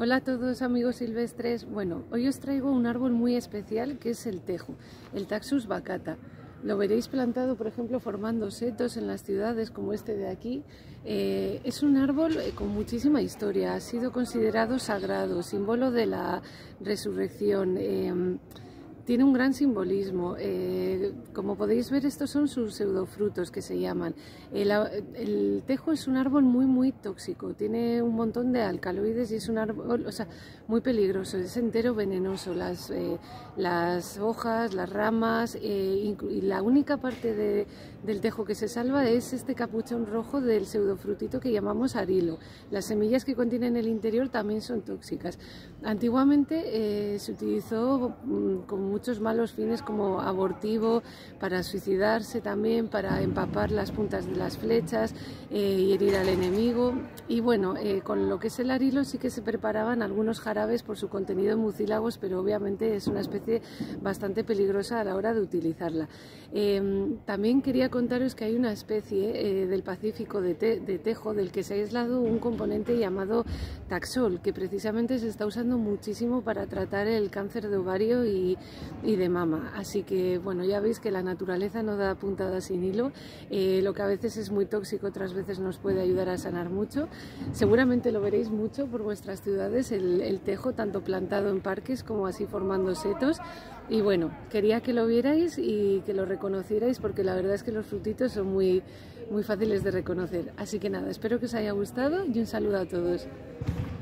Hola a todos amigos silvestres. Bueno, hoy os traigo un árbol muy especial que es el tejo, el Taxus baccata. Lo veréis plantado, por ejemplo, formando setos en las ciudades como este de aquí. Es un árbol con muchísima historia, ha sido considerado sagrado, símbolo de la resurrección. Tiene un gran simbolismo. Como podéis ver, estos son sus pseudofrutos que se llaman. El tejo es un árbol muy tóxico, tiene un montón de alcaloides y es un árbol, muy peligroso, es entero venenoso. Las hojas, las ramas y la única parte del tejo que se salva es este capuchón rojo del pseudofrutito que llamamos arilo. Las semillas que contienen el interior también son tóxicas. Antiguamente se utilizó con muchos malos fines como abortivo, para suicidarse también, para empapar las puntas de las flechas y herir al enemigo. Y bueno, con lo que es el arilo sí que se preparaban algunos jarabes por su contenido en mucílagos, pero obviamente es una especie bastante peligrosa a la hora de utilizarla. También quería contaros que hay una especie del Pacífico de tejo del que se ha aislado un componente llamado taxol, que precisamente se está usando muchísimo para tratar el cáncer de ovario y de mama. Así que bueno, ya veis que la naturaleza no da puntada sin hilo. Lo que a veces es muy tóxico, otras veces nos puede ayudar a sanar mucho. Seguramente lo veréis mucho por vuestras ciudades, el tejo, tanto plantado en parques como así formando setos. Y bueno, quería que lo vierais y que lo reconocierais, porque la verdad es que los frutitos son muy fáciles de reconocer. Así que nada, espero que os haya gustado y un saludo a todos.